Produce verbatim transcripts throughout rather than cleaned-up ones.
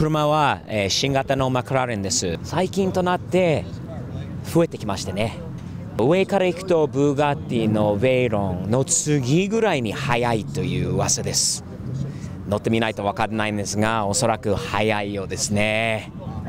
車は、えー、新型のマクラーレンです。最近となって増えてきましてね。上から行くとブーガッティのベイロンの次ぐらいに速いという噂です。乗ってみないと分からないんですが、おそらく速いようですね。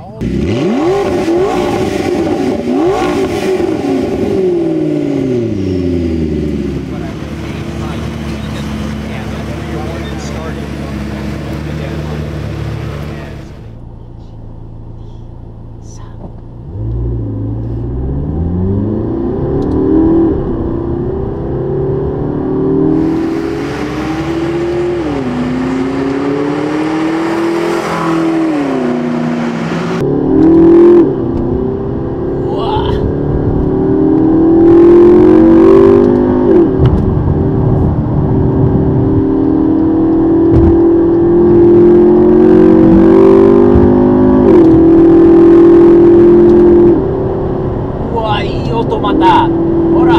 またほら、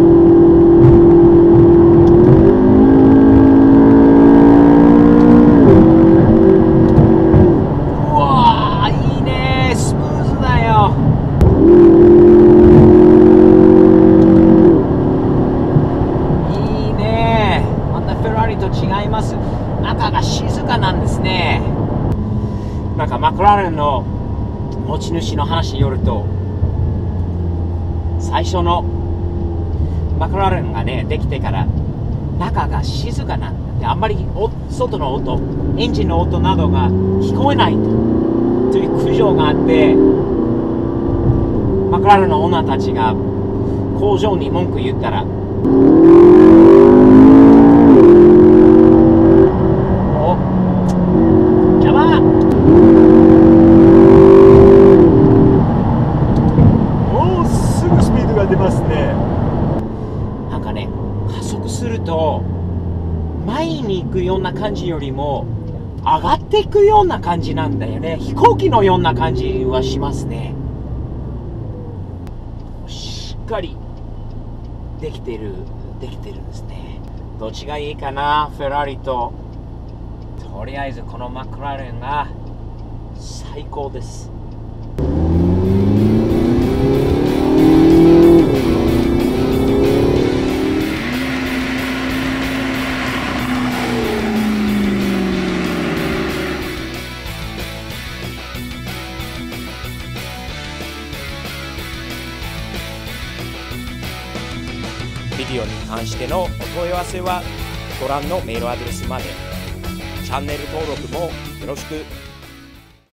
うわー、いいね、スムーズだよ。いいね、またフェラーリと違います。中が静かなんですね。なんかマクラーレンの持ち主の話によると、最初のマクラーレンがねできてから中が静かなんで、あんまり外の音、エンジンの音などが聞こえないという苦情があって、マクラーレンのオーナーたちが工場に文句言ったら、お邪魔出ますね。なんかね、加速すると前に行くような感じよりも上がっていくような感じなんだよね。飛行機のような感じはしますね。しっかりできてるできてるんですね。どっちがいいかな、フェラーリと。とりあえずこのマクラーレンが最高です。ビデオに関してのお問い合わせはご覧のメールアドレスまで。チャンネル登録もよろしく。